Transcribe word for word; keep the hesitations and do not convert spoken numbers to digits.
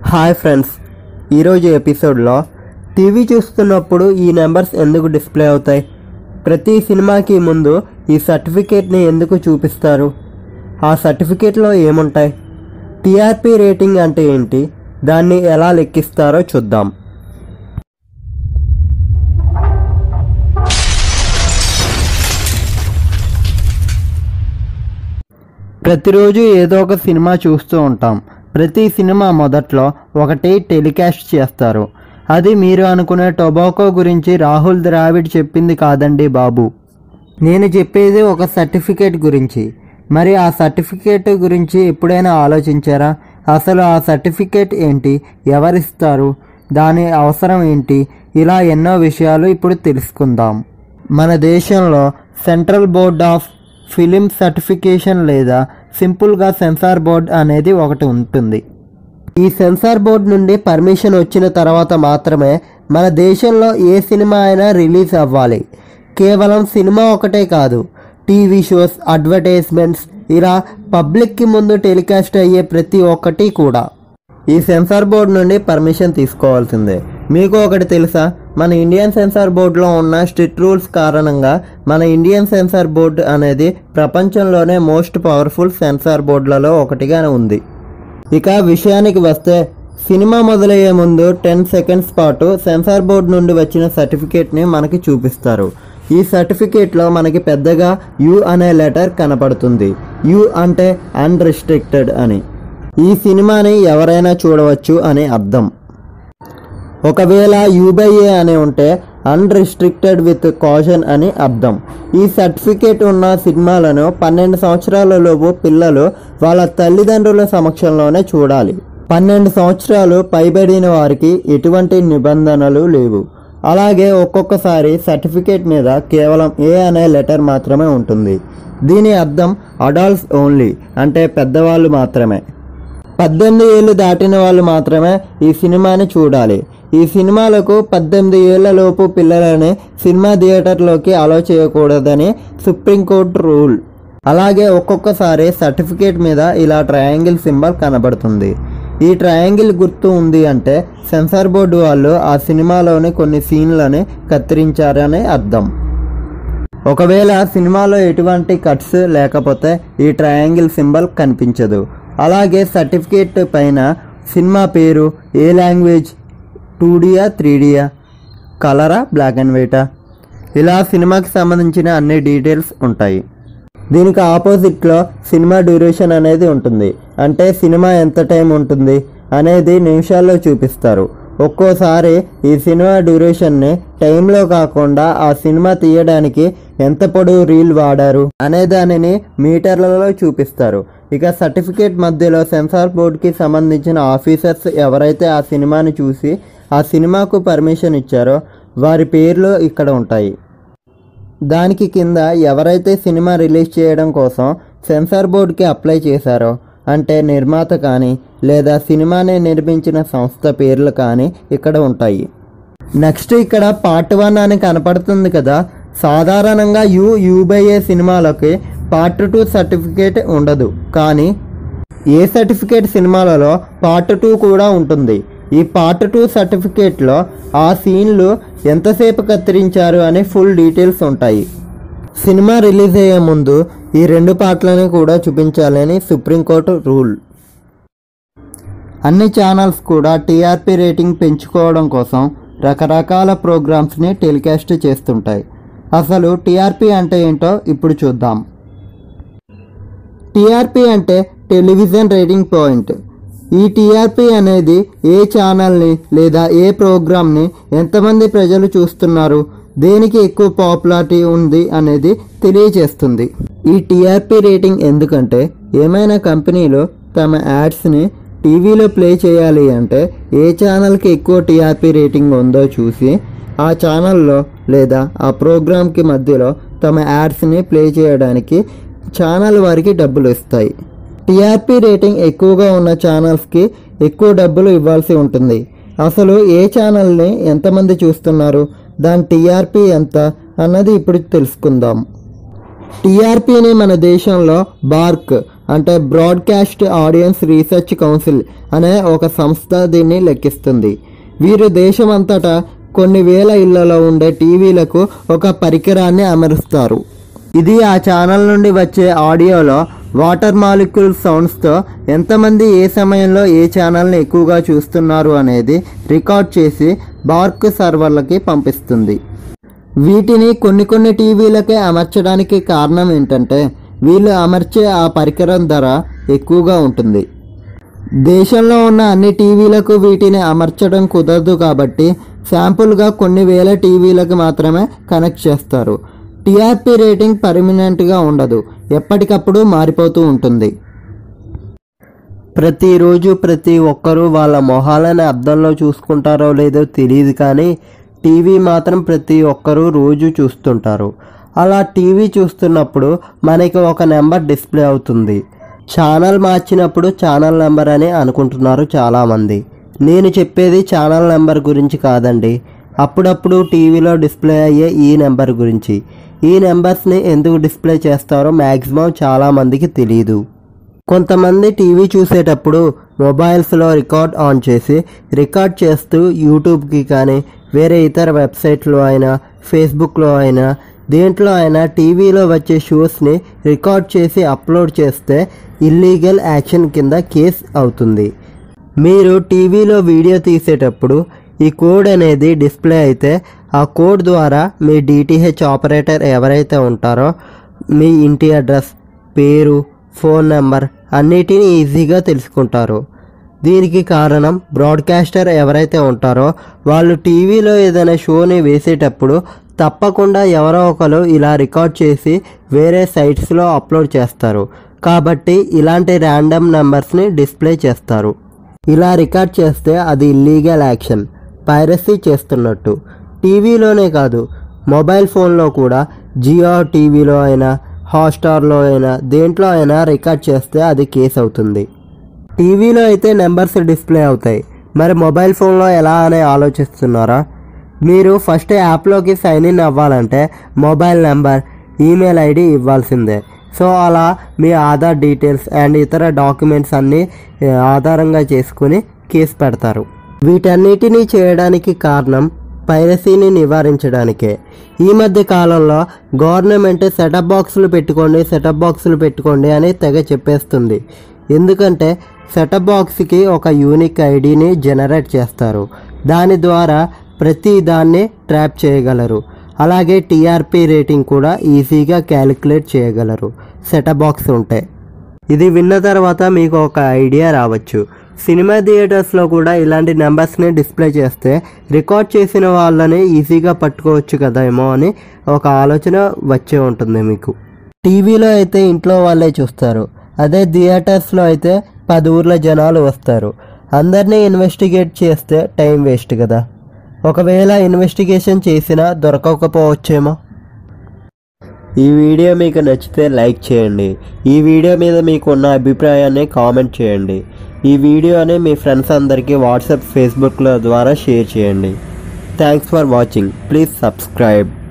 Hi friends, ఈరోజు ఎపిసోడ్లో TV చూస్తున్నప్పుడు ఈ నెంబర్స్ ఎందుకు డిస్ప్లే అవుతాయి, ప్రతి సినిమాకి ముందు ఈ సర్టిఫికేట్ని ఎందుకు చూపిస్తారు, ఆ సర్టిఫికేట్లో ఏముంటాయి, టీఆర్పీ రేటింగ్ అంటే ఏంటి, దాన్ని ఎలా లెక్కిస్తారో చూద్దాం. ప్రతిరోజు ఏదో ఒక సినిమా చూస్తూ ఉంటాం. ప్రతి సినిమా మొదట్లో ఒకటి టెలికాస్ట్ చేస్తారు. అది మీరు అనుకునే టొబాకో గురించి రాహుల్ ద్రావిడ్ చెప్పింది కాదండి బాబు. నేను చెప్పేది ఒక సర్టిఫికేట్ గురించి. మరి ఆ సర్టిఫికేట్ గురించి ఎప్పుడైనా ఆలోచించారా? అసలు ఆ సర్టిఫికేట్ ఏంటి, ఎవరిస్తారు, దాని అవసరం ఏంటి, ఇలా ఎన్నో విషయాలు ఇప్పుడు తెలుసుకుందాం. మన దేశంలో central board of film certification లేదా సింపుల్గా సెన్సార్ బోర్డ్ అనేది ఒకటి ఉంటుంది. ఈ సెన్సార్ బోర్డ్ నుండి పర్మిషన్ వచ్చిన తర్వాత మాత్రమే మన దేశంలో ఏ సినిమా అయినా రిలీజ్ అవ్వాలి. కేవలం సినిమా ఒకటే కాదు, టీవీ షోస్, అడ్వర్టైజ్మెంట్స్, ఇలా పబ్లిక్కి ముందు టెలికాస్ట్ అయ్యే ప్రతి ఒక్కటి కూడా ఈ సెన్సార్ బోర్డు నుండి పర్మిషన్ తీసుకోవాల్సిందే. మీకు ఒకటి తెలుసా, మన ఇండియన్ సెన్సార్ బోర్డులో ఉన్న స్ట్రిక్ట్ రూల్స్ కారణంగా మన ఇండియన్ సెన్సార్ బోర్డు అనేది ప్రపంచంలోనే మోస్ట్ పవర్ఫుల్ సెన్సార్ బోర్డులలో ఒకటిగా ఉంది. ఇక విషయానికి వస్తే, సినిమా మొదలయ్యే ముందు టెన్ సెకండ్స్ పాటు సెన్సార్ బోర్డు నుండి వచ్చిన సర్టిఫికేట్ని మనకి చూపిస్తారు. ఈ సర్టిఫికేట్లో మనకి పెద్దగా యు అనే లెటర్ కనపడుతుంది. యు అంటే అన్రిస్ట్రిక్టెడ్ అని. ఈ సినిమాని ఎవరైనా చూడవచ్చు అని అర్థం. ఒకవేళ యు బై ఏ అని ఉంటే అన్రిస్ట్రిక్టెడ్ విత్ కాషన్ అని అర్థం. ఈ సర్టిఫికేట్ ఉన్న సినిమాలను పన్నెండు సంవత్సరాల లోపు పిల్లలు వాళ్ళ తల్లిదండ్రుల సమక్షంలోనే చూడాలి. పన్నెండు సంవత్సరాలు పైబడిన వారికి ఎటువంటి నిబంధనలు లేవు. అలాగే ఒక్కొక్కసారి సర్టిఫికేట్ మీద కేవలం ఏ అనే లెటర్ మాత్రమే ఉంటుంది. దీని అర్థం అడల్ట్స్ ఓన్లీ, అంటే పెద్దవాళ్ళు మాత్రమే. పద్దెనిమిది ఏళ్ళు దాటిన వాళ్ళు మాత్రమే ఈ సినిమాని చూడాలి. ఈ సినిమాలకు పద్దెనిమిది ఏళ్లలోపు పిల్లలని సినిమా థియేటర్లోకి అలో చేయకూడదని సుప్రీంకోర్టు రూల్. అలాగే ఒక్కొక్కసారి సర్టిఫికేట్ మీద ఇలా ట్రయాంగిల్ సింబల్ కనబడుతుంది. ఈ ట్రయాంగిల్ గుర్తు ఉంది అంటే సెన్సార్ బోర్డు వాళ్ళు ఆ సినిమాలోని కొన్ని సీన్లని కత్తిరించారని అర్థం. ఒకవేళ సినిమాలో ఎటువంటి కట్స్ లేకపోతే ఈ ట్రయాంగిల్ సింబల్ కనిపించదు. అలాగే సర్టిఫికేట్ పైన సినిమా పేరు, ఏ లాంగ్వేజ్, టూ డీయా త్రీ డీయా, కలరా, బ్లాక్ అండ్ వైటా, ఇలా సినిమాకి సంబంధించిన అన్ని డీటెయిల్స్ ఉంటాయి. దీనికి ఆపోజిట్లో సినిమా డ్యూరేషన్ అనేది ఉంటుంది. అంటే సినిమా ఎంత టైం ఉంటుంది అనేది నిమిషాల్లో చూపిస్తారు. ఒక్కోసారి ఈ సినిమా డ్యూరేషన్ని టైంలో కాకుండా ఆ సినిమా తీయడానికి ఎంత పొడవు రీల్ వాడారు అనే దానిని మీటర్లలో చూపిస్తారు. ఇక సర్టిఫికేట్ మధ్యలో సెన్సార్ బోర్డుకి సంబంధించిన ఆఫీసర్స్ ఎవరైతే ఆ సినిమాని చూసి ఆ సినిమాకు పర్మిషన్ ఇచ్చారో వారి పేర్లు ఇక్కడ ఉంటాయి. దానికి కింద ఎవరైతే సినిమా రిలీజ్ చేయడం కోసం సెన్సార్ బోర్డుకి అప్లై చేశారో, అంటే నిర్మాత కానీ లేదా సినిమాని నిర్మించిన సంస్థ పేర్లు కానీ ఇక్కడ ఉంటాయి. నెక్స్ట్ ఇక్కడ పార్ట్ వన్ అని కనపడుతుంది కదా. సాధారణంగా యు యు బై ఏ సినిమాలకి పార్ట్ టూ సర్టిఫికేట్ ఉండదు. కానీ ఏ సర్టిఫికేట్ సినిమాలలో పార్ట్ టూ కూడా ఉంటుంది. ఈ పార్ట్ టూ సర్టిఫికేట్లో ఆ సీన్లు ఎంతసేపు కత్తిరించారు అని ఫుల్ డీటెయిల్స్ ఉంటాయి. సినిమా రిలీజ్ అయ్యే ముందు ఈ రెండు పార్ట్లని కూడా చూపించాలని సుప్రీంకోర్టు రూల్. అన్ని ఛానల్స్ కూడా టీఆర్పీ రేటింగ్ పెంచుకోవడం కోసం రకరకాల ప్రోగ్రామ్స్ని టెలికాస్ట్ చేస్తుంటాయి. అసలు టీఆర్పీ అంటే ఏంటో ఇప్పుడు చూద్దాం. టీఆర్పీ అంటే టెలివిజన్ రేటింగ్ పాయింట్. ఈ టీఆర్పీ అనేది ఏ ఛానల్ని లేదా ఏ ప్రోగ్రామ్ని ఎంతమంది ప్రజలు చూస్తున్నారు, దేనికి ఎక్కువ పాపులారిటీ ఉంది అనేది తెలియజేస్తుంది. ఈ టీఆర్పీ రేటింగ్ ఎందుకంటే ఏమైనా కంపెనీలు తమ యాడ్స్ని టీవీలో ప్లే చేయాలి అంటే ఏ ఛానల్కి ఎక్కువ టీఆర్పీ రేటింగ్ ఉందో చూసి ఆ ఛానల్లో లేదా ఆ ప్రోగ్రామ్కి మధ్యలో తమ యాడ్స్ని ప్లే చేయడానికి ఛానల్ వారికి డబ్బులు ఇస్తాయి. టీఆర్పీ రేటింగ్ ఎక్కువగా ఉన్న ఛానల్స్కి ఎక్కువ డబ్బులు ఇవ్వాల్సి ఉంటుంది. అసలు ఏ ఛానల్ని ఎంతమంది చూస్తున్నారు, దాని టీఆర్పీ ఎంత అన్నది ఇప్పుడు తెలుసుకుందాం. టీఆర్పీని మన దేశంలో బార్క్ అంటే బ్రాడ్కాస్ట్ ఆడియన్స్ రీసెర్చ్ కౌన్సిల్ అనే ఒక సంస్థ దీన్ని లెక్కిస్తుంది. వీరు దేశమంతటా కొన్ని వేల ఇళ్లలో ఉండే టీవీలకు ఒక పరికరాన్ని అమరుస్తారు. ఇది ఆ ఛానల్ నుండి వచ్చే ఆడియోలో వాటర్ మాలిక్యూల్ సౌండ్స్తో ఎంతమంది ఏ సమయంలో ఏ ఛానల్ని ఎక్కువగా చూస్తున్నారు అనేది రికార్డ్ చేసి బార్క్ సర్వర్లకి పంపిస్తుంది. వీటిని కొన్ని కొన్ని టీవీలకే అమర్చడానికి కారణం ఏంటంటే వీళ్ళు అమర్చే ఆ పరికరం ధర ఎక్కువగా ఉంటుంది. దేశంలో ఉన్న అన్ని టీవీలకు వీటిని అమర్చడం కుదరదు కాబట్టి శాంపుల్గా కొన్ని వేల టీవీలకు మాత్రమే కనెక్ట్ చేస్తారు. టీఆర్పీ రేటింగ్ పర్మనెంట్గా ఉండదు, ఎప్పటికప్పుడు మారిపోతూ ఉంటుంది. ప్రతిరోజు ప్రతి ఒక్కరూ వాళ్ళ మొహాలను అద్దంలో చూసుకుంటారో లేదో తెలియదు, కానీ టీవీ మాత్రం ప్రతి ఒక్కరూ రోజు చూస్తుంటారు. అలా టీవీ చూస్తున్నప్పుడు మనకి ఒక నెంబర్ డిస్ప్లే అవుతుంది. ఛానల్ మార్చినప్పుడు ఛానల్ నెంబర్ అని అనుకుంటున్నారు చాలామంది. నేను చెప్పేది ఛానల్ నెంబర్ గురించి కాదండి, అప్పుడప్పుడు టీవీలో డిస్ప్లే అయ్యే ఈ నెంబర్ గురించి. ఈ నెంబర్స్ని ఎందుకు డిస్ప్లే చేస్తారో మ్యాక్సిమం చాలామందికి తెలియదు. కొంతమంది టీవీ చూసేటప్పుడు మొబైల్స్లో రికార్డ్ ఆన్ చేసి రికార్డ్ చేస్తూ యూట్యూబ్కి కానీ వేరే ఇతర వెబ్సైట్లో అయినా ఫేస్బుక్లో అయినా దేంట్లో అయినా టీవీలో వచ్చే షోస్ని రికార్డ్ చేసి అప్లోడ్ చేస్తే ఇల్లీగల్ యాక్షన్ కింద కేస్ అవుతుంది. మీరు టీవీలో వీడియో తీసేటప్పుడు ఈ కోడ్ అనేది డిస్ప్లే అయితే ఆ కోడ్ ద్వారా మీ డిటిహెచ్ ఆపరేటర్ ఎవరైతే ఉంటారో మీ ఇంటి అడ్రస్, పేరు, ఫోన్ నెంబర్ అన్నిటినీ ఈజీగా తెలుసుకుంటారు. దీనికి కారణం బ్రాడ్కాస్టర్ ఎవరైతే ఉంటారో వాళ్ళు టీవీలో ఏదైనా షోని వేసేటప్పుడు తప్పకుండా ఎవరో ఒకరు ఇలా రికార్డ్ చేసి వేరే సైట్స్లో అప్లోడ్ చేస్తారు. కాబట్టి ఇలాంటి ర్యాండమ్ నెంబర్స్ని డిస్ప్లే చేస్తారు. ఇలా రికార్డ్ చేస్తే అది ఇల్లీగల్ యాక్షన్, పైరసీ చేస్తున్నట్టు. టీవీలోనే కాదు, మొబైల్ ఫోన్లో కూడా జియో టీవీలో అయినా హాట్స్టార్లో అయినా దేంట్లో అయినా రికార్డ్ చేస్తే అది కేసు అవుతుంది. టీవీలో అయితే నెంబర్స్ డిస్ప్లే అవుతాయి, మరి మొబైల్ ఫోన్లో ఎలా అని ఆలోచిస్తున్నారా? మీరు ఫస్ట్ యాప్లోకి సైన్ ఇన్ అవ్వాలంటే మొబైల్ నెంబర్, ఈమెయిల్ ఐడి ఇవ్వాల్సిందే. సో అలా మీ ఆధార్ డీటెయిల్స్ అండ్ ఇతర డాక్యుమెంట్స్ అన్నీ ఆధారంగా చేసుకుని కేసు పెడతారు. వీటన్నిటినీ చేయడానికి కారణం పైరసీని నివారించడానికే. ఈ మధ్య కాలంలో గవర్నమెంట్ సెటప్ బాక్సులు పెట్టుకోండి సెటప్ బాక్సులు పెట్టుకోండి అని తెగ చెప్పేస్తుంది. ఎందుకంటే సెటప్ బాక్స్కి ఒక యూనిక్ ఐడిని జనరేట్ చేస్తారు. దాని ద్వారా ప్రతి దాన్ని ట్రాప్ చేయగలరు. అలాగే టీఆర్పీ రేటింగ్ కూడా ఈజీగా క్యాలిక్యులేట్ చేయగలరు సెటప్ బాక్స్ ఉంటే. ఇది విన్న తర్వాత మీకు ఒక ఐడియా రావచ్చు, సినిమా థియేటర్స్లో కూడా ఇలాంటి నెంబర్స్ని డిస్ప్లే చేస్తే రికార్డ్ చేసిన వాళ్ళని ఈజీగా పట్టుకోవచ్చు కదా ఏమో అని ఒక ఆలోచన వచ్చే ఉంటుంది మీకు. టీవీలో అయితే ఇంట్లో వాళ్ళే చూస్తారు, అదే థియేటర్స్లో అయితే పది ఊర్ల జనాలు వస్తారు. అందరినీ ఇన్వెస్టిగేట్ చేస్తే టైం వేస్ట్ కదా. ఒకవేళ ఇన్వెస్టిగేషన్ చేసినా దొరకకపోవచ్చేమో. ఈ వీడియో మీకు నచ్చితే లైక్ చేయండి. ఈ వీడియో మీద మీకున్న అభిప్రాయాన్ని కామెంట్ చేయండి. ఈ వీడియోని మీ ఫ్రెండ్స్ అందరికీ వాట్సాప్, ఫేస్బుక్ల ద్వారా షేర్ చేయండి. Thanks for watching. Please subscribe.